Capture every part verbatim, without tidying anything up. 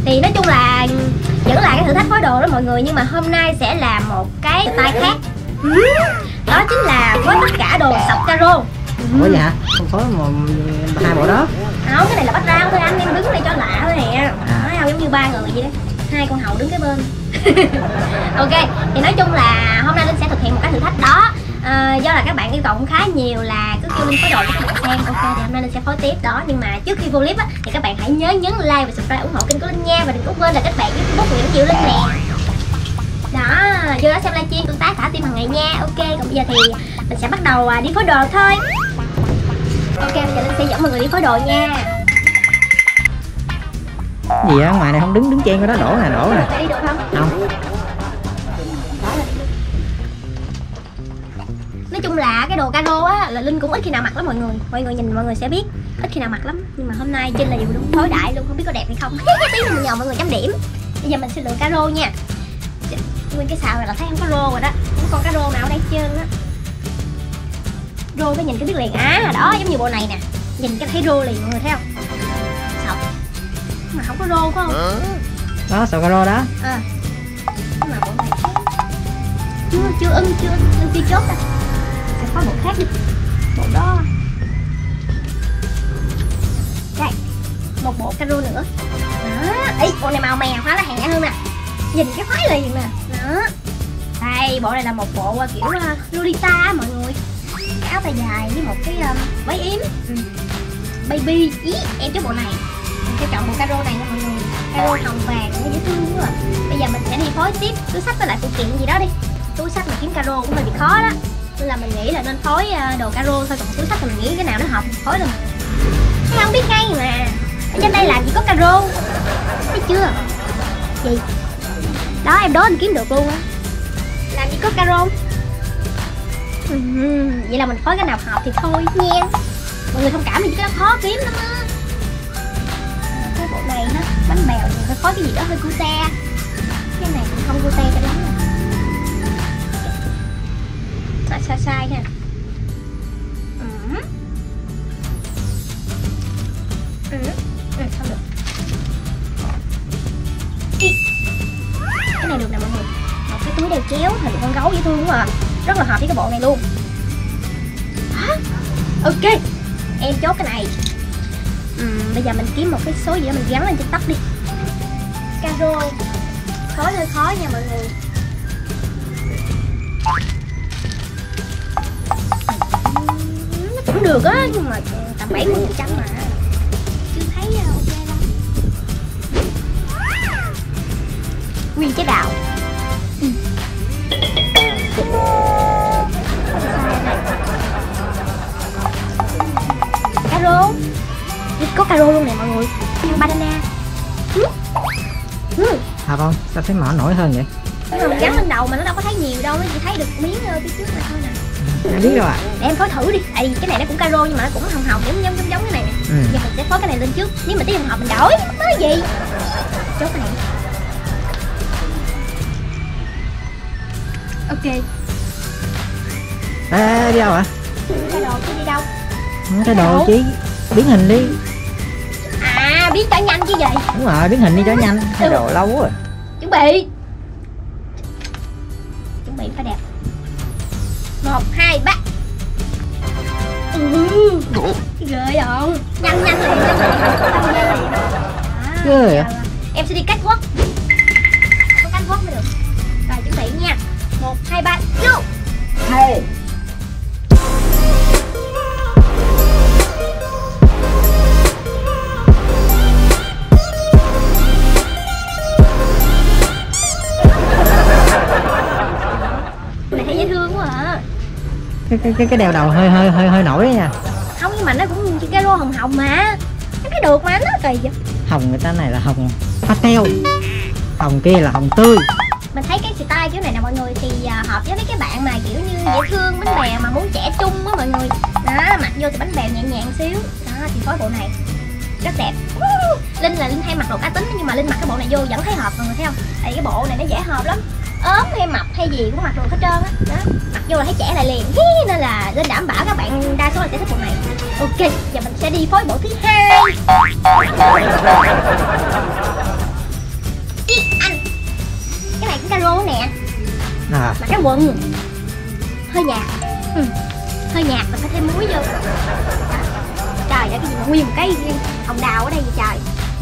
Thì nói chung là vẫn là cái thử thách phối đồ đó mọi người, nhưng mà hôm nay sẽ là một cái style khác. Đó chính là phối tất cả đồ sọc caro. Ủa vậy hả? Không phối một hai bộ đó? Không, cái này là bắt rau thôi anh, em đứng đây cho lạ thôi nè. À. Nói không giống như ba người vậy đó, hai con hầu đứng cái bên. Ok, thì nói chung là hôm nay Linh sẽ thực hiện một cái thử thách đó. À, do là các bạn yêu cầu cũng khá nhiều là cứ kêu Linh phối đồ cho các bạn xem. Ok, thì hôm nay Linh sẽ phối tiếp đó. Nhưng mà trước khi vô clip á, thì các bạn hãy nhớ nhấn like và subscribe ủng hộ kênh của Linh nha. Và đừng có quên là kết bạn với Facebook Nguyễn Diệu Linh nè. Đó, vô đó xem livestream tương tác thả tim hàng ngày nha. Ok, còn bây giờ thì mình sẽ bắt đầu đi phối đồ thôi. Ok, bây giờ Linh sẽ dẫn mọi người đi phối đồ nha. Gì á, ngoài này không đứng đứng chen cái đó, đổ nè, đổ nè. Đi được không? Không. Nói chung là cái đồ caro á là Linh cũng ít khi nào mặc lắm mọi người. Mọi người nhìn mọi người sẽ biết, ít khi nào mặc lắm. Nhưng mà hôm nay Trinh là dù đúng phối đại luôn, không biết có đẹp hay không. Tí nữa mình nhờ mọi người chấm điểm. Bây giờ mình sẽ lựa caro nha. Nguyên cái xào này là thấy không có rô rồi đó, không con cá rô nào ở đây hết trơn á. Rô cái nhìn cái biết liền, á đó giống như bộ này nè, nhìn cái thấy rô liền mọi người thấy không? Sọc mà không có rô phải không? Đó, sọc caro đó. À, nhưng mà bộ này chưa chưa ưng chưa ưng chưa chốt đâu. Sẽ có bộ khác đi, bộ đó. Đây, một bộ caro nữa. Đó, ý bộ này màu mè khá là hẻ hơn nè, nhìn cái khoái liền nè. Đó, đây bộ này là một bộ kiểu uh, Lolita mọi người, cái áo tay dài với một cái um, váy yếm. Ừ. Baby, ý em chốt bộ này, mình sẽ chọn bộ caro này nha mọi người, caro hồng vàng nó dễ thương quá. À. Bây giờ mình sẽ đi phối tiếp túi xách với lại phụ kiện gì đó đi. Túi xách mà kiếm caro cũng hơi bị khó đó, nên là mình nghĩ là nên phối uh, đồ caro thôi, còn túi xách thì mình nghĩ cái nào nó hợp phối luôn. Thấy không, biết ngay mà, ở trên đây làm gì có caro, thấy chưa? Gì? Đó em đố anh kiếm được luôn á, làm gì có caro. Ừ, vậy là mình phối cái nào hợp thì thôi nha. Mọi người thông cảm vì cái đó khó kiếm lắm á. Cái bộ này nó bánh bèo thì phải phối cái gì đó hơi cute. Cái này cũng không cute cho lắm. Nó sai sai ha. Ừ. Ừ. Ừ, không được. Ý. Cái này được nè mọi người, một cái túi đeo chéo hình con gấu dễ thương quá à, rất là hợp với cái bộ này luôn. Hả? Ok, em chốt cái này. Uhm, bây giờ mình kiếm một cái số gì đó mình gắn lên trên tóc đi. Caro khó hơi khó nha mọi người. Nó cũng được á, nhưng mà tầm bảy mươi phần trăm mà chưa thấy ok lắm. Nguyên trái đào. Ừ. Caro, có caro luôn nè mọi người, banana. Ừ. Ừ. Hợp không? Sao thấy mỏ nổi hơn vậy? Nhưng mà mình gắn lên đầu mà nó đâu có thấy nhiều đâu, nó chỉ thấy được miếng phía trước này thôi nè. Em biết đâu à. Để em phối thử đi, tại vì cái này nó cũng caro nhưng mà nó cũng hồng hồng giống giống giống giống cái này nè. Ừ. Giờ mình sẽ phối cái này lên trước, nếu mà tí hồng hồng mình đổi, nói gì? Chốt cái này. Ok. Ê, ê, đi đâu ạ? Cái đồ chứ đi đâu? Cái đồ chứ biến hình đi. À, biến cho nhanh chứ gì? Đúng rồi, biến hình đi cho nhanh. Cái đồ lâu quá rồi. Chuẩn bị. Chuẩn bị phải đẹp. Một, hai, ba. Ừ. Ghê không? Nhanh nhanh liền, nhanh liền. Ghê à? Em sẽ đi catwalk. Có catwalk mới được. Rồi chuẩn bị nha. Một, hai, ba, go. Hey. Này thấy dễ thương quá à. Cái cái cái cái đeo đầu hơi hơi hơi hơi nổi nha. Không, nhưng mà nó cũng chỉ cái rô hồng hồng mà. Nó cái được mà, nó kỳ vậy. Hồng người ta này là hồng pastel, hồng kia là hồng tươi. Mình thấy cái style kiểu này nè mọi người thì uh, hợp với mấy cái bạn mà kiểu như dễ thương bánh bèo mà muốn trẻ trung á mọi người. Đó, mặc vô thì bánh bèo nhẹ nhàng xíu. Đó thì phối bộ này rất đẹp. Linh là Linh hay mặc đồ cá tính nhưng mà Linh mặc cái bộ này vô vẫn thấy hợp mọi người thấy không? Tại cái bộ này nó dễ hợp lắm. Ốm hay mập hay gì cũng mặc được hết trơn á. Đó, mặc vô là thấy trẻ lại liền. Nên là Linh đảm bảo các bạn đa số là sẽ thích bộ này. Ok, giờ mình sẽ đi phối bộ thứ hai. Mà cái quần hơi nhạt, ừ. hơi nhạt, mình phải thêm muối vô. Trời ơi, cái gì mà nguyên một cái hồng đào ở đây vậy trời.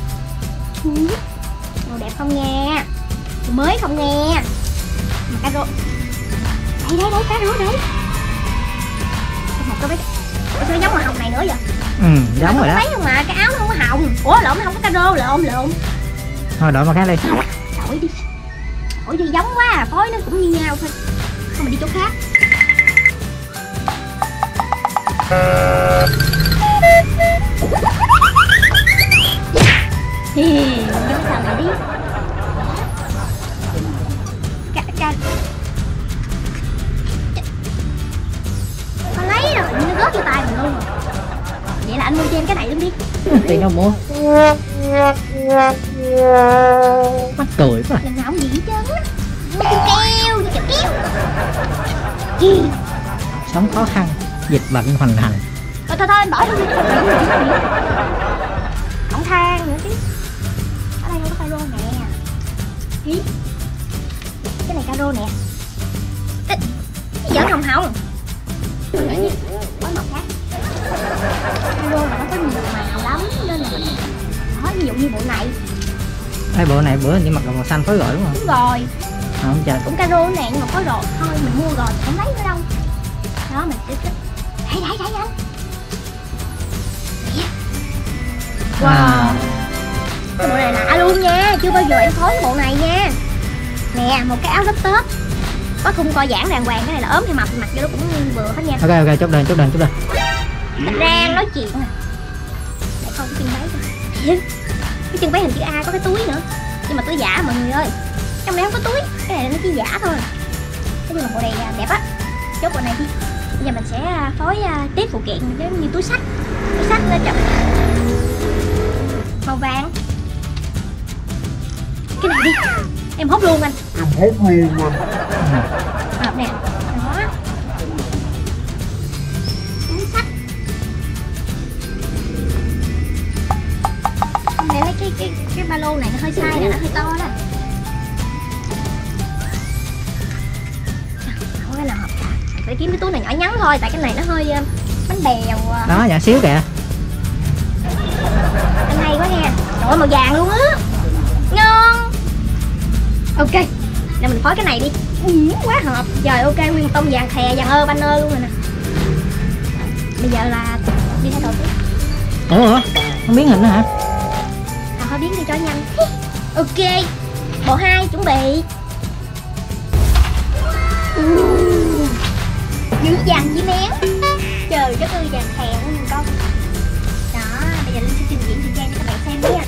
Màu đẹp không nghe, mới không nghe. Mà cá rô, đấy đấy đấy, cá rô đấy. Một cái sao giống màu hồng này nữa vậy? Ừ, giống rồi đó. Thấy không mà cái áo nó không có hồng. Ủa lộn, nó không có cá rô, lộn lộn. Thôi đổi màu khác đi. Đổi đi. Đổi đi giống quá à, phối nó cũng như nhau thôi. Thôi mình đi chỗ khác. Hi, giống thằng này đi. Cà cà. Nó lấy rồi, nó rớt vô tay mình luôn rồi. Vậy là anh mua cho em cái này luôn đi. Tiền đâu mua. Mắc cười quá. Lần nào không gì hết trơn á. Mua keo, mua keo keo. Hi. Sống khó khăn, dịch bệnh hoành hành. Thôi thôi thôi anh bỏ đi. Không than nữa chứ. Ở đây có caro nè. Ý. Cái này caro nè. Cái giỡn hồng hồng. Có màu khác. Caro này nó có nhiều màu lắm nên là mình đó, ví dụ như bộ này. Đây bộ này bữa hình như mặc đồ màu xanh phối gọi đúng không? Đúng rồi. À, không trời. Cũng caro nè nhưng mà phối đồ thôi mình mua rồi không lấy nữa đâu. Đó mình cứ thích. Thấy thấy thấy anh. Wow. Cái bộ này lạ luôn nha, chưa bao giờ em phối cái bộ này nha. Nè, một cái áo lớp tớp có thun co giãn đàng hoàng, cái này là ốm hay mập mặc vô nó cũng vừa hết nha. Ok ok, chốt đơn chốt đơn chốt đơn. Thật ra nói chuyện nè. Để coi cái chân váy coi. Cái chân váy hình chữ A có cái túi nữa. Nhưng mà túi giả mọi người ơi. Trong này không có túi, cái này nó chỉ giả thôi. Thế nhưng mà bộ này đẹp á. Chốt bộ này đi. Bây giờ mình sẽ phối tiếp phụ kiện giống như túi xách. Túi xách lên chậm. Màu vàng. Cái này đi. Em hốt luôn anh. Em hốt luôn anh. Hợp nè. Đó. Túi xách. Để lấy cái cái cái ba lô này nó hơi sai nè, nó hơi to đó. Không có cái nào hợp cả. Phải kiếm cái túi này nhỏ nhắn thôi, tại cái này nó hơi uh, bánh bèo. Uh. Đó, nhỏ xíu kìa. Anh hay quá nha. Trời ơi, màu vàng luôn á. Ngon. Ok, là mình phối cái này đi. Ừ, quá hợp. Trời ok, nguyên một tông vàng khè, vàng ơ, banner luôn rồi nè. Bây giờ là đi thay đồ tiếp. Ủa hả? Không biến hình nữa hả? À, thôi biến đi cho nhanh. Ok, bộ hai chuẩn bị. Uh, dữ vàng với mén. Trời đất ơi, vàng khè quá nhìn con. Đó, bây giờ Linh sẽ trình diễn thời trang cho các bạn xem nha.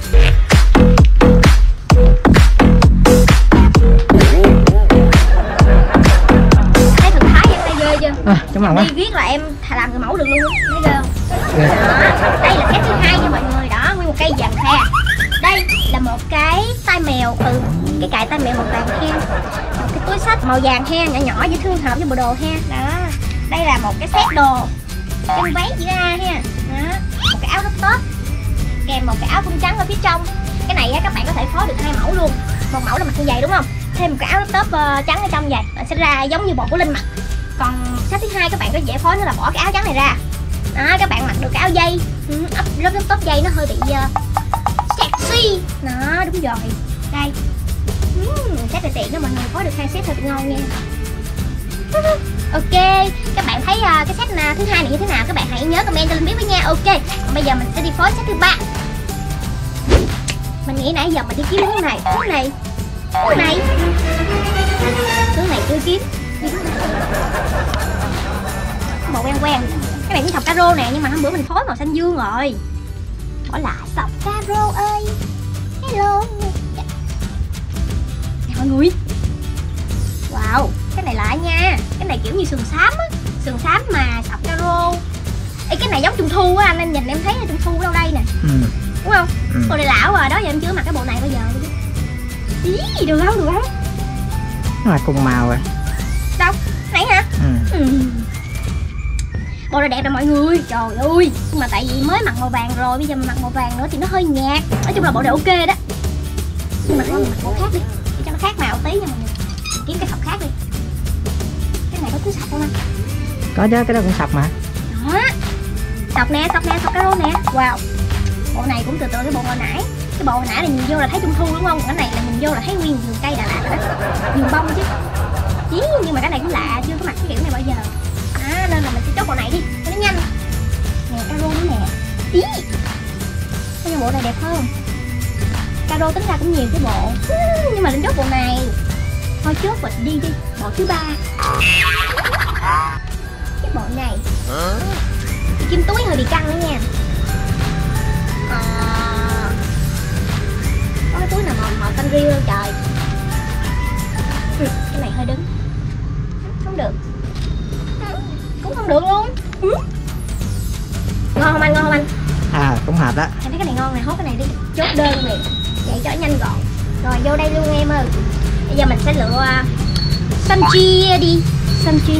Thấy thần thái em đây ghê chưa? À, chóng lòng quá. Đi viết là em làm người mẫu được luôn á, thấy ghê không? Đó, đây là cái thứ hai nha mọi người. Đó, nguyên một cây vàng khe. Đây là một cái tai mèo, ừ, cái cài tai mèo màu vàng he. Một cái túi xách màu vàng he, nhỏ nhỏ dễ thương hợp với bộ đồ he. Đó, đây là một cái set đồ, chân váy chữ A ha. Đó, một cái áo top top kèm một cái áo thun trắng ở phía trong. Cái này á, các bạn có thể phối được hai mẫu luôn. Một mẫu là mặc như vậy đúng không? Thêm một cái áo top uh, trắng ở trong vậy, nó sẽ ra giống như bộ của Linh mặc. Còn set thứ hai các bạn có dễ phối nữa là bỏ cái áo trắng này ra. Đó, các bạn mặc được cái áo dây, ừ, lớp lớp top dây nó hơi bị uh, sexy. Đó, đúng rồi. Đây. Uhm, set này tiện đó mọi người, phối được hai set thật ngon nha. Ok, các bạn thấy uh, cái set uh, thứ hai này như thế nào? Các bạn hãy nhớ comment cho Linh biết với nha. Ok, còn bây giờ mình sẽ đi phối set thứ ba. Mình nghĩ nãy giờ mình đi kiếm hướng này, hướng này, hướng này, hướng này chưa kiếm. Màu quen quen. Các bạn cũng sọc caro nè, nhưng mà hôm bữa mình phối màu xanh dương rồi. Bỏ lại sọc caro ơi. Hello nè mọi người. Wow, cái này lạ nha. Cái này kiểu như sườn xám á, sườn xám mà sọc caro. Ê, cái này giống trung thu á anh, em nhìn em thấy là trung thu ở đâu đây nè. Ừ. Đúng không? Ừ. Bộ này lão rồi, đó giờ em chưa mặc cái bộ này bao giờ. Ý, được không, được không? Nó là cùng màu rồi. Đâu, nãy hả? Ừ. Ừ. Bộ này đẹp rồi mọi người, trời ơi. Nhưng mà tại vì mới mặc màu vàng rồi, bây giờ mình mặc màu vàng nữa thì nó hơi nhạt. Nói chung là bộ này ok đó. Nhưng mà thôi mình mặc bộ khác đi, để cho nó khác màu tí nha mọi người. Kiếm cái sọc khác đi. này có túi sọc không anh? Có chứ, cái đó cũng sọc mà. Đó, sọc nè, sọc nè, sọc caro nè. Wow, bộ này cũng từ từ cái bộ hồi nãy. Cái bộ hồi nãy là nhìn vô là thấy trung thu đúng không? Cái này là nhìn vô là thấy nguyên vườn cây Đà Lạt đó, vườn bông chứ. Chí, nhưng mà cái này cũng lạ, chưa có mặc cái kiểu này bao giờ. À, nên là mình sẽ chốt bộ này đi, cho nó nhanh. Nè, caro nữa nè. Ý, cái bộ này đẹp hơn. Caro tính ra cũng nhiều cái bộ, nhưng mà lên chốt bộ này. Thôi chốt và đi đi, bộ thứ ba. Cái bộ này cái kim túi hơi bị căng nữa nha. À, có cái túi nào màu màu xanh riêu đâu trời. Ừ, cái này hơi đứng, không được, cũng không được luôn. Ừ. Ngon không anh, ngon không anh? À, cũng hợp đó. Em thấy cái này ngon này, hốt cái này đi, chốt đơn liền, vậy cho nhanh gọn. Rồi vô đây luôn em ơi. Bây giờ mình sẽ lựa Sunchi đi, Sunchi.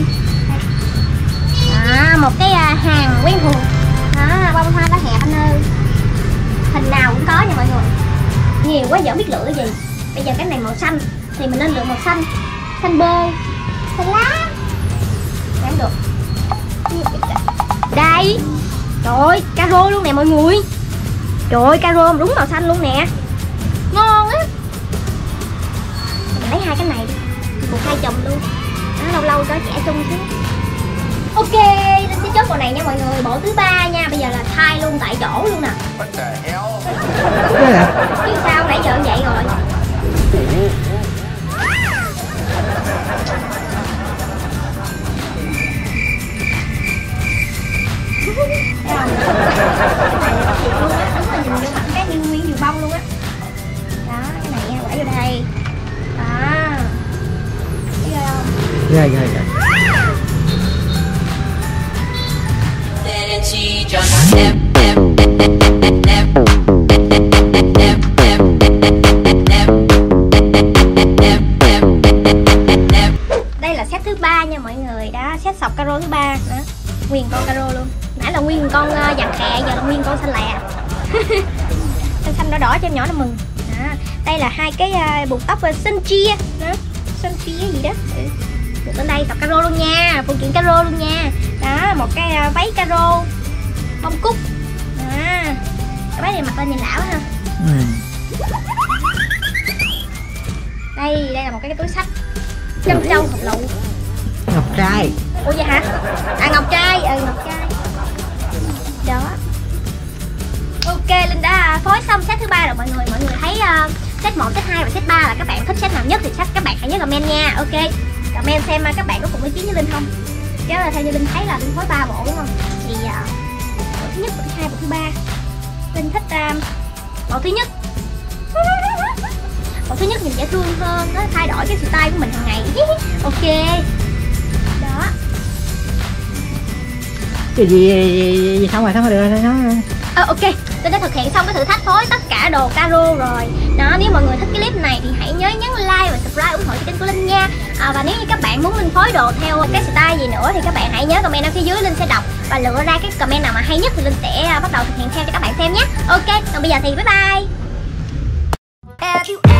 À, một cái hàng quen thuộc. À, bông hoa lá hẹp anh ơi. Hình nào cũng có nha mọi người. Nhiều quá giờ không biết lựa cái gì. Bây giờ cái này màu xanh thì mình nên lựa màu xanh. Xanh bơ, xanh lá. Đáng được. Đây. Trời ơi, caro luôn nè mọi người. Trời ơi, caro đúng màu xanh luôn nè. Ngon á. Mình lấy hai cái này đi, cùng hai chùm luôn. Đó, lâu lâu có trẻ chung chứ. Ok, mình sẽ chốt bộ này nha mọi người. Bộ thứ ba nha, bây giờ là thay luôn tại chỗ luôn nè. Chứ sao nãy giờ vậy rồi. Đúng là nhìn vô thẳng cái như nguyên nhiều bông luôn á. Đó, cái này nha, quả vô đây. Đó. Thấy ghê không? Ghê ghê ghê. Đây là set thứ ba nha mọi người. Đó, set sọc caro thứ ba đó. Nguyên con caro luôn. Nãy là nguyên con uh, vàng khè, giờ là nguyên con xanh lè. Xanh xanh đỏ đỏ cho em nhỏ nó mừng. Đó. Đây là hai cái uh, buộc tóc uh, xanh chia đó. Xanh chia gì đó. Ừ. Được lên đây sọc caro luôn nha, phụ kiện caro luôn nha. Đó, một cái uh, váy caro bông cúc. Đó. Cái váy này mặc lên nhìn lão ha. Ừ. Đây, đây là một cái, cái túi xách trân châu hộp lựu. Ngọc trai. Ủa vậy hả? À ngọc trai, ừ ngọc trai. Đó. Ok, Linh đã phối xong set thứ ba rồi mọi người. Mọi người thấy uh, set một, set hai và set ba là các bạn thích set nào nhất thì set các bạn hãy nhớ comment nha. Ok. Comment xem uh, các bạn có cùng ý kiến với Linh không? Chứ là theo như Linh thấy là Linh phối ba bộ đúng không? Thì uh, bộ thứ nhất, bộ thứ hai, bộ thứ ba. Linh thích uh, bộ thứ nhất. Bộ thứ nhất nhìn dễ thương hơn, nó thay đổi cái style của mình hàng ngày. Ok. Đó. Cái gì, gì, gì xong rồi, xong rồi được rồi nó. À, ok, tôi đã thực hiện xong cái thử thách phối tất cả đồ caro rồi. Đó, nếu mọi người thích cái clip này thì hãy nhớ nhấn like và subscribe ủng hộ cho kênh của Linh nha. À, và nếu như các bạn muốn Linh phối đồ theo cái style gì nữa thì các bạn hãy nhớ comment ở phía dưới, Linh sẽ đọc và lựa ra cái comment nào mà hay nhất thì Linh sẽ bắt đầu thực hiện theo cho các bạn xem nhé. Ok, còn bây giờ thì bye bye.